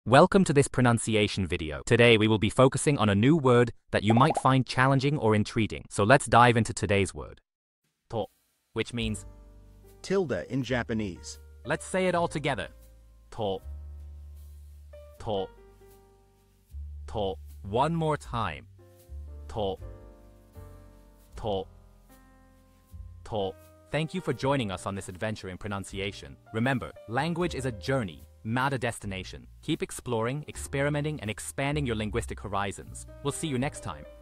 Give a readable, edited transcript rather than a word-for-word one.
Welcome to this pronunciation video. Today we will be focusing on a new word that you might find challenging or intriguing. So let's dive into today's word. To, which means tilde in Japanese. Let's say it all together. To. To. To. One more time. To. To. To. Thank you for joining us on this adventure in pronunciation. Remember, language is a journey, not a destination. Keep exploring, experimenting, and expanding your linguistic horizons. We'll see you next time.